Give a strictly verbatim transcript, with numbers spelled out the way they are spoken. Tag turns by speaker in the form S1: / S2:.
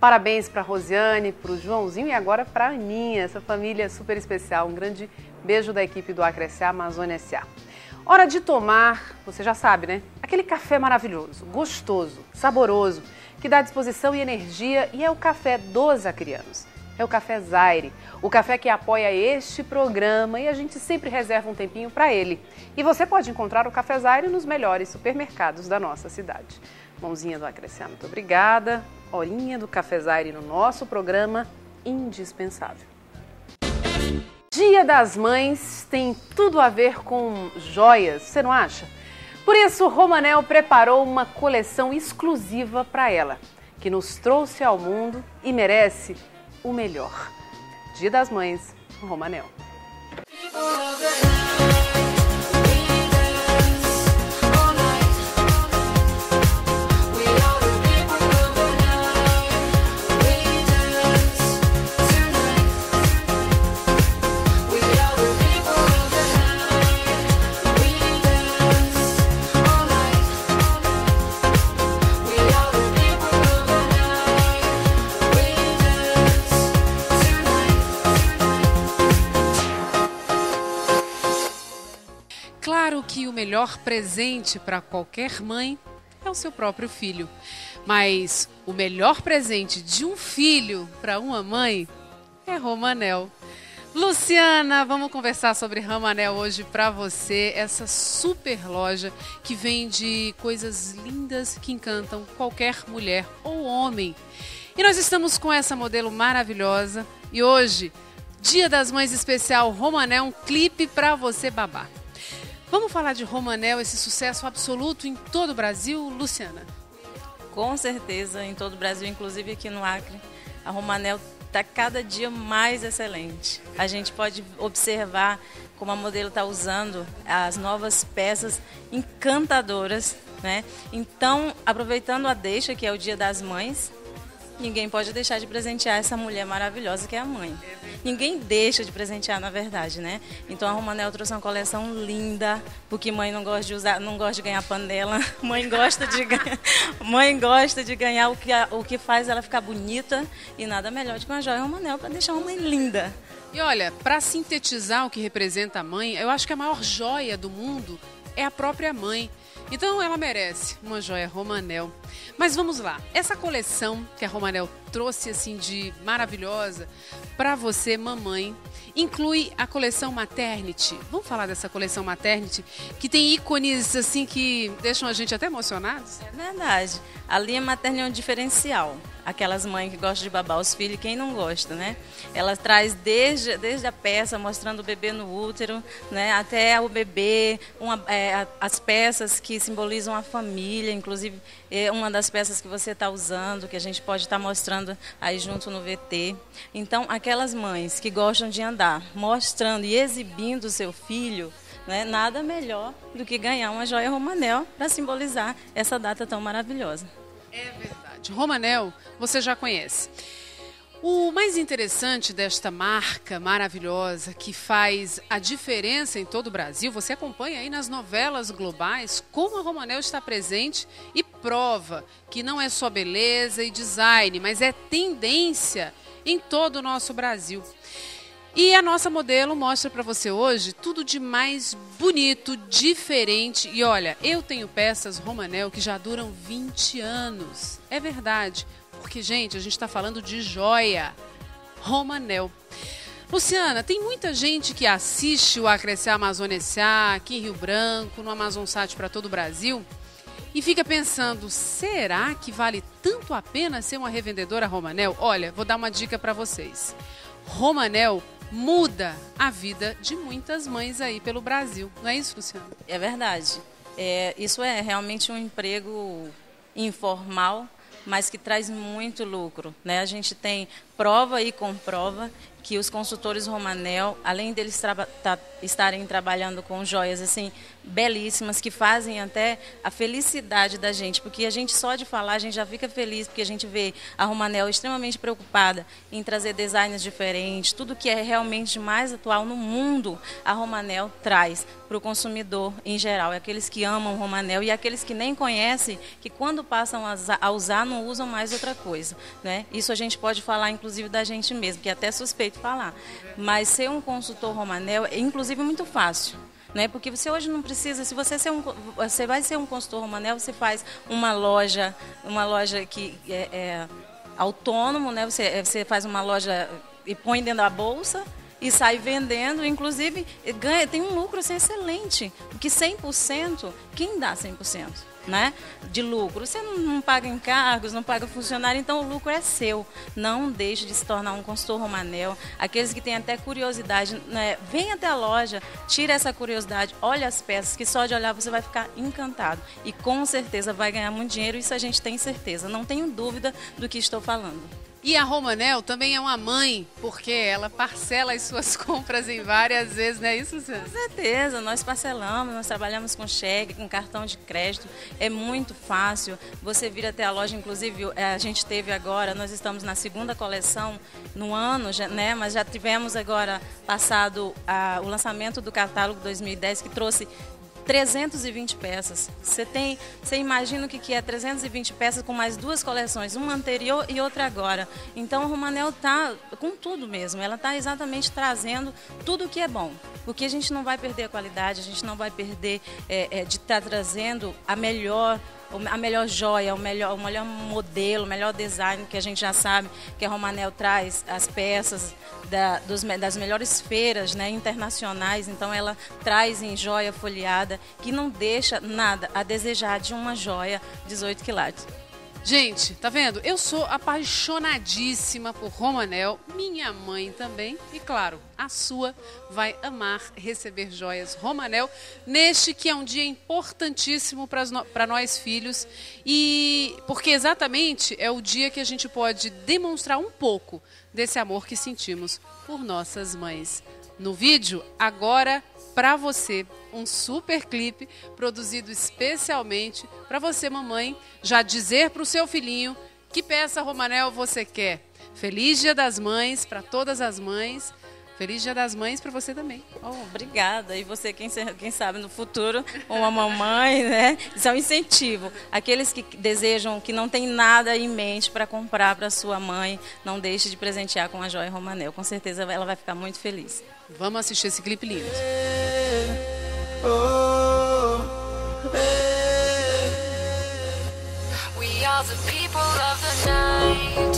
S1: Parabéns para a Rosiane, para o Joãozinho e agora para a Aninha, essa família super especial. Um grande beijo da equipe do Acre S A Amazônia S A. Hora de tomar, você já sabe, né? Aquele café maravilhoso, gostoso, saboroso, que dá disposição e energia, e é o café dos acrianos. É o Café Zaire, o café que apoia este programa, e a gente sempre reserva um tempinho para ele. E você pode encontrar o Café Zaire nos melhores supermercados da nossa cidade. Mãozinha do Acre S A, muito obrigada. Horinha do Café Zaire no nosso programa, indispensável. Dia das Mães tem tudo a ver com joias, você não acha? Por isso, Romanel preparou uma coleção exclusiva para ela, que nos trouxe ao mundo e merece o melhor. Dia das Mães, Romanel.
S2: Claro que o melhor presente para qualquer mãe é o seu próprio filho, mas o melhor presente de um filho para uma mãe é Romanel. Luciana, vamos conversar sobre Romanel hoje para você, essa super loja que vende coisas lindas que encantam qualquer mulher ou homem. E nós estamos com essa modelo maravilhosa e hoje, Dia das Mães especial Romanel, um clipe para você babar. Vamos falar de Romanel, esse sucesso absoluto em todo o Brasil, Luciana?
S3: Com certeza, em todo o Brasil, inclusive aqui no Acre, a Romanel está cada dia mais excelente. A gente pode observar como a modelo está usando as novas peças encantadoras, né? Então, aproveitando a deixa, que é o Dia das Mães, ninguém pode deixar de presentear essa mulher maravilhosa que é a mãe. Ninguém deixa de presentear, na verdade, né? Então a Romanel trouxe uma coleção linda, porque mãe não gosta de usar, não gosta de ganhar panela, mãe gosta de ganhar, mãe gosta de ganhar o que, o que faz ela ficar bonita, e nada melhor do que uma joia Romanel para deixar uma mãe linda.
S2: E olha, para sintetizar o que representa a mãe, eu acho que a maior joia do mundo é a própria mãe. Então ela merece uma joia Romanel. Mas vamos lá, essa coleção que a Romanel trouxe assim de maravilhosa para você, mamãe, inclui a coleção Maternity. Vamos falar dessa coleção Maternity, que tem ícones assim que deixam a gente até emocionados?
S3: É verdade, a linha materna é um diferencial. Aquelas mães que gostam de babar os filhos, quem não gosta, né? Ela traz desde, desde a peça, mostrando o bebê no útero, né? Até o bebê, uma, é, as peças que simbolizam a família, inclusive é uma das peças que você está usando, que a gente pode estar tá mostrando aí junto no V T. Então, aquelas mães que gostam de andar, mostrando e exibindo o seu filho, né? Nada melhor do que ganhar uma joia Romanel para simbolizar essa data tão maravilhosa.
S2: É verdade. Romanel, você já conhece. O mais interessante desta marca maravilhosa que faz a diferença em todo o Brasil, você acompanha aí nas novelas globais como a Romanel está presente e prova que não é só beleza e design, mas é tendência em todo o nosso Brasil. E a nossa modelo mostra para você hoje tudo de mais bonito, diferente. E olha, eu tenho peças Romanel que já duram vinte anos. É verdade, porque, gente, a gente está falando de joia Romanel. Luciana, tem muita gente que assiste o Acre S A Amazônia S A aqui em Rio Branco, no Amazonsat para todo o Brasil, e fica pensando, será que vale tanto a pena ser uma revendedora Romanel? Olha, vou dar uma dica para vocês. Romanel muda a vida de muitas mães aí pelo Brasil. Não é isso, Luciana?
S3: É verdade. É, isso é realmente um emprego informal, mas que traz muito lucro, né? A gente tem prova e comprova que os consultores Romanel, além deles traba tá, estarem trabalhando com joias assim belíssimas, que fazem até a felicidade da gente, porque a gente só de falar, a gente já fica feliz, porque a gente vê a Romanel extremamente preocupada em trazer designs diferentes, tudo que é realmente mais atual no mundo, a Romanel traz para o consumidor em geral, é aqueles que amam o Romanel e aqueles que nem conhecem, que quando passam a usar não usam mais outra coisa, né? Isso a gente pode falar inclusive da gente mesmo, que é até suspeito falar, mas ser um consultor Romanel é inclusive muito fácil. Né? Porque você hoje não precisa, se você, ser um, você vai ser um consultor Romanel, você faz uma loja, uma loja que é, é autônomo, né? Você, você faz uma loja e põe dentro da bolsa e sai vendendo, inclusive ganha, tem um lucro assim, excelente, porque cem por cento, quem dá cem por cento? Né, de lucro? Você não, não paga encargos, não paga funcionário, então o lucro é seu. Não deixe de se tornar um consultor Romanel. Aqueles que têm até curiosidade, né, vem até a loja, tira essa curiosidade, olha as peças, que só de olhar você vai ficar encantado. E com certeza vai ganhar muito dinheiro, isso a gente tem certeza. Não tenho dúvida do que estou falando.
S2: E a Romanel também é uma mãe, porque ela parcela as suas compras em várias vezes, não é isso, Sandra?
S3: Com certeza, nós parcelamos, nós trabalhamos com cheque, com cartão de crédito, é muito fácil. Você vir até a loja, inclusive a gente teve agora, nós estamos na segunda coleção no ano, né? Mas já tivemos agora passado a, o lançamento do catálogo dois mil e dez, que trouxe trezentas e vinte peças. Você tem, você imagina o que que é trezentas e vinte peças com mais duas coleções, uma anterior e outra agora. Então a Romanel está com tudo mesmo, ela está exatamente trazendo tudo o que é bom. Porque a gente não vai perder a qualidade, a gente não vai perder é, é, de estar tá trazendo a melhor a melhor joia, o melhor, o melhor modelo, o melhor design, que a gente já sabe que a Romanel traz as peças da, dos, das melhores feiras, né, internacionais, então ela traz em joia folheada, que não deixa nada a desejar de uma joia dezoito quilates.
S2: Gente, tá vendo? Eu sou apaixonadíssima por Romanel, minha mãe também, e claro, a sua vai amar receber joias Romanel neste que é um dia importantíssimo para nós filhos, e porque exatamente é o dia que a gente pode demonstrar um pouco desse amor que sentimos por nossas mães. No vídeo, agora para você, um super clipe produzido especialmente para você, mamãe, já dizer para o seu filhinho que peça Romanel você quer. Feliz Dia das Mães para todas as mães. Feliz Dia das Mães para você também.
S3: Oh, obrigada. E você, quem, quem sabe no futuro, uma mamãe, né? Isso é um incentivo. Aqueles que desejam, que não tem nada em mente para comprar para sua mãe, não deixe de presentear com a joia Romanel. Com certeza ela vai ficar muito feliz.
S2: Vamos assistir esse clipe lindo.
S4: We are the people of the night.